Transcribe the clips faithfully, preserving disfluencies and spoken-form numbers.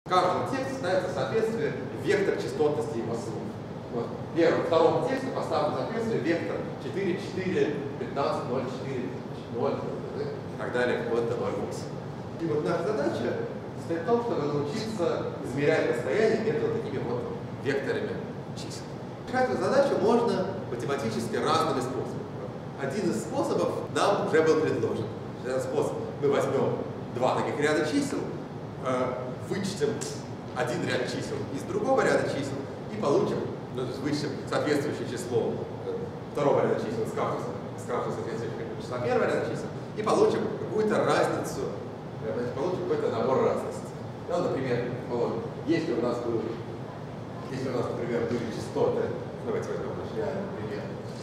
Каждому тексту ставится соответствие вектор частотности его слов. Вот. Первому, второму тексту поставлено соответствие вектор четыре, четыре, пятнадцать, ноль, четыре, ноль и так далее, вплоть до ноль целых восемь. И вот наша задача состоит в том, чтобы научиться измерять расстояние между такими вот векторами чисел. Решать эту задачу можно математически разными способами. Один из способов нам уже был предложен. Этот способ: мы возьмем два таких ряда чисел, вычтем один ряд чисел из другого ряда чисел и получим, ну, то есть вычтем соответствующее число второго ряда чисел с каждого соответствующего числа первого ряда чисел и получим какую-то разницу, значит, получим какой-то набор разности. Ну, например, вот, если у нас был, если у нас, например, были частоты, давайте возьмем наш реальный пример,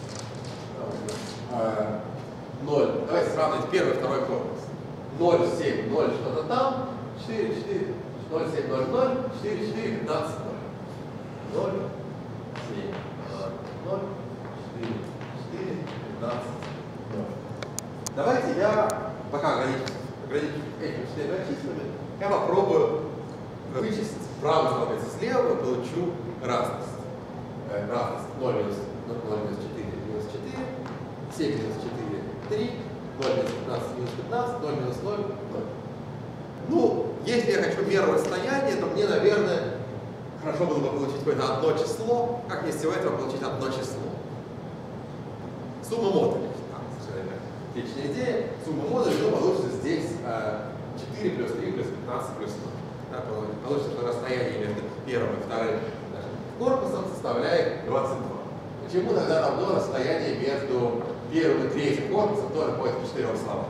ноль, давайте сравнить первый и второй корпус. ноль, семь, ноль, что-то там, четыре, четыре, ноль, семь, ноль, ноль, четыре, четыре, пятнадцать, ноль. ноль, семь, ноль, четыре, четыре, пятнадцать, ноль. Давайте я, пока ограничусь, ограничусь этими четырьмя числами, я попробую вычислить правую столбицу слева, получу разность. Э, разность ноль минус четыре минус четыре, семь минус четыре, три, ноль минус пятнадцать минус пятнадцать, ноль минус ноль, ноль. Ну, если я хочу меру расстояния, то мне, наверное, хорошо было бы получить какое-то одно число. Как мне всего этого получить одно число? Сумма модулей. Отличная идея. Сумма модулей, ну, получится здесь четыре плюс три плюс пятнадцать плюс ноль. Да, получится, что расстояние между первым и вторым корпусом составляет двадцать два. Почему тогда равно расстояние между первым и третьим корпусом тоже входит в четырех словах?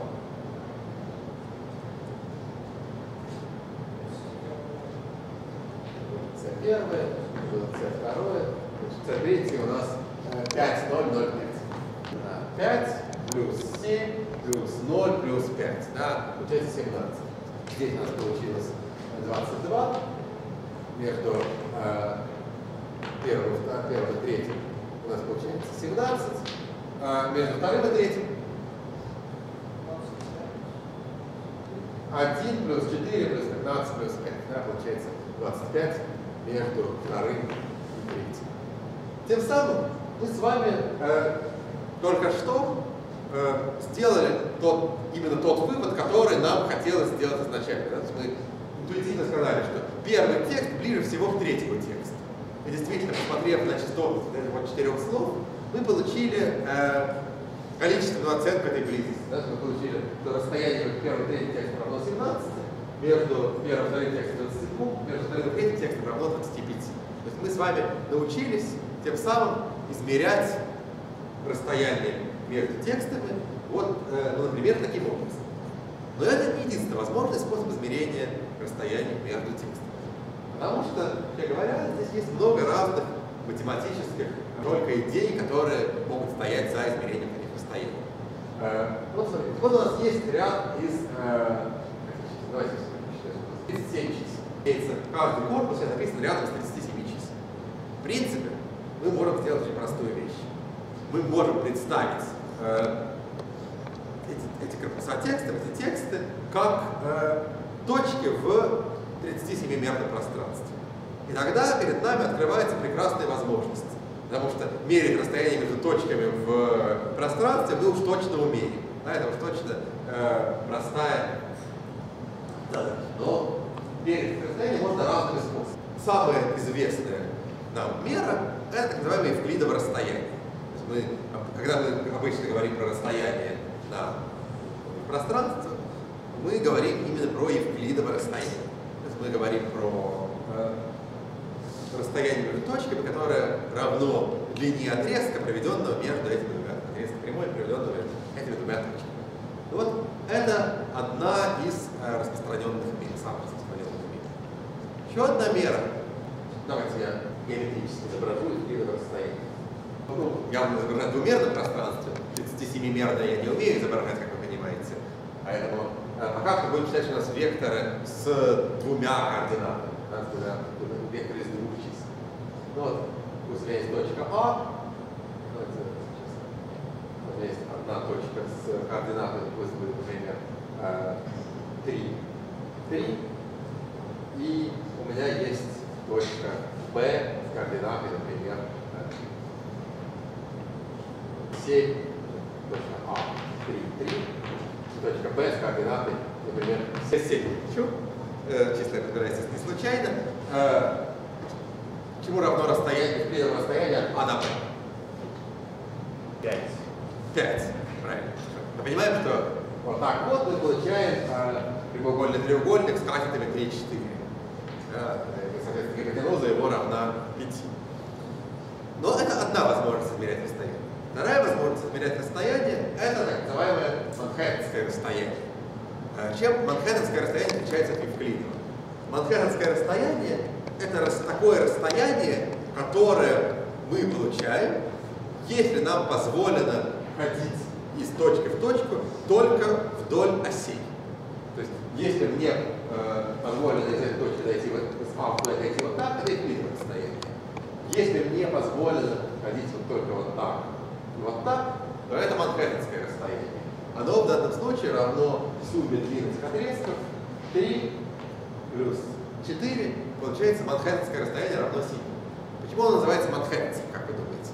С первое, С второе, С третье у нас пять, ноль, ноль, пять. пять плюс семь плюс ноль плюс пять. Да, получается семнадцать. Здесь у нас получилось двадцать два. Между э, первым, первым и третьим у нас получается семнадцать. А между вторым и третьим один плюс четыре плюс пятнадцать плюс пять. Да, получается двадцать пять между вторым и третьим. Тем самым мы с вами э, только что э, сделали тот, именно тот вывод, который нам хотелось сделать изначально. Да? Мы интуитивно сказали, что первый текст ближе всего к третьему тексту. И действительно, посмотрев на частотность вот четырех слов, мы получили э, количественную оценку этой близости. Да? Мы получили, что расстояние между первым и третьим текстом равно семнадцати, между первым и вторым текстом двадцати двум, между вторым и третьим текстом равно двадцати пяти. То есть мы с вами научились тем самым измерять расстояние между текстами, вот, э, ну, например, таким образом. Но это не единственный возможный способ измерения расстояния между текстами. Потому что, как говоря, здесь есть много разных математических только идей, которые могут стоять за измерением таких расстояний. Э, вот, смотрите, вот у нас есть ряд из э, тридцати семи чисел. Каждый корпус написан рядом с тридцатью семью чисел. В принципе, мы можем сделать очень простую вещь. Мы можем представить э, эти, эти корпуса текстов, эти тексты, как э, точки в тридцатисемимерном пространстве. И тогда перед нами открывается прекрасная возможность. Потому что мерить расстояние между точками в пространстве мы уж точно умеем. Да, это уж точно э, простая задача. Но мерить расстояние можно разными способами. Самая известная нам мера – это так называемое евклидово расстояние. То есть мы, когда мы обычно говорим про расстояние на пространство, мы говорим именно про евклидово расстояние. То есть мы говорим про э, расстояние между точками, которое равно длине отрезка, проведенного между этими двумя, отрезка прямой, проведенного между этими двумя точками. Вот это одна из э, распространенных мер, самых распространенных мер. Еще одна мера. Давайте я геометрически изображу евклидово расстояние. Ну, я буду изображать в двумерном пространстве, тридцатисемимерное я не умею изображать, как вы понимаете. Поэтому э, пока что будем считать, что у нас векторы с двумя координатами. Да, с двумя, векторы из двух чисел. Ну вот, пусть у меня есть точка А. Давайте, сейчас. У меня есть одна точка с координатами, пусть будет, например, три. три. И у точка B с координатой, например, семь, точка А, три, три, точка B с координатой, например, семь. Числа разбирается не случайно. Чему равно расстояние, пределу расстояния А на B? пять. пять. Правильно. Мы понимаем, что вот так вот мы получаем прямоугольный треугольник с катетами три, четыре. Соответственно, гипотенуза его равна пяти. Но это одна возможность измерять расстояние. Вторая возможность измерять расстояние – это так называемое манхэттенское расстояние. Чем манхэттенское расстояние отличается от евклидова? Манхэттенское расстояние – это такое расстояние, которое мы получаем, если нам позволено ходить из точки в точку только вдоль осей. То есть, если мне э, позволено из этой точки дойти вот, с А в B дойти вот так, это евклидово расстояние. Если мне позволено ходить вот только вот так и вот так, то это манхэттенское расстояние. Оно в данном случае равно сумме длин этих отрезков три плюс четыре, получается манхэттенское расстояние равно семь. Почему оно называется манхэттенским, как вы думаете?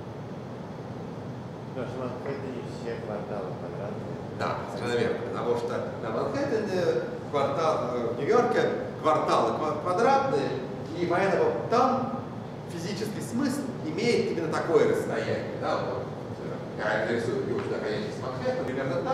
Потому что в Манхэттене все кварталы квадратные. Да, совершенно верно. Потому что на Манхэттене, квартал, в Нью-Йорке кварталы квадратные, и поэтому там физический смысл имеет именно такое расстояние. Да? Вот, я нарисую южную оконечность Манхэттена, примерно так.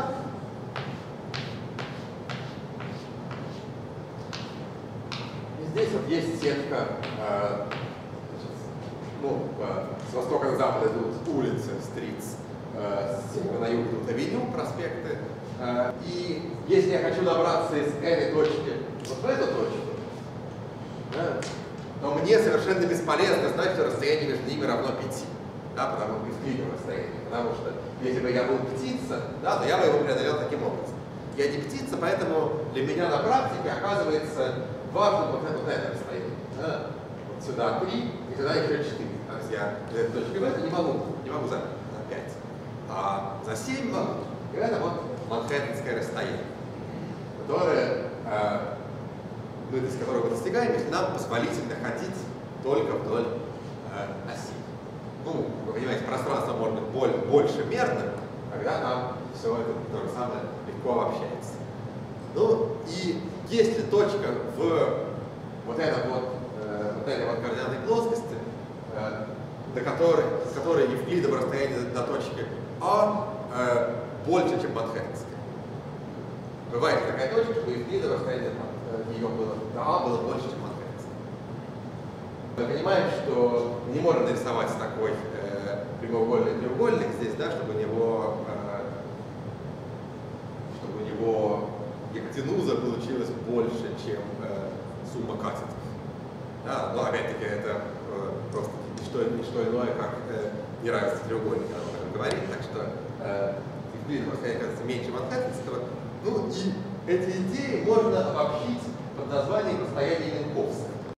И здесь вот есть сетка, э, ну, э, с востока на запад идут улицы, стритс, с севера на юг идут авеню, проспекты. И если я хочу добраться из этой точки вот в эту точку, да, то мне совершенно бесполезно знать, что расстояние между ними равно пяти. Да, потому что евклидово расстояние. Потому что если бы я был птица, да, то я бы его преодолел таким образом. Я не птица, поэтому для меня на практике оказывается важно вот это, вот это расстояние. Да. Вот сюда три, и сюда еще четыре. То есть я из этой точки в эту не могу, не могу за пять. А за семь могу. И это вот манхэттенское расстояние, которое, э, мы, из которого мы достигаем, если нам позволительно ходить только вдоль э, оси. Ну, вы понимаете, пространство может быть более, больше мерным, когда нам все это то же самое легко обобщается. Ну, и если точка в вот этом вот, э, вот этой вот координатной плоскости, э, до которой, с которой евклидово расстояние до точки А э, больше, чем манхэттенское. Бывает такая точка, что евклидово расстояние от нее было до А было больше, чем манхэттенское. Мы понимаем, что не можем нарисовать такой э, прямоугольный треугольник здесь, да, чтобы у него, э, чтобы у него гипотенуза получилась больше, чем э, сумма катетов. Да, но опять-таки это э, просто не что, не что иное, как э, неравенство треугольника, оно так говорит, так что евклидово расстояние кажется меньше манхэттенского. Ну и эти идеи можно обобщить под названием расстояния Минковского.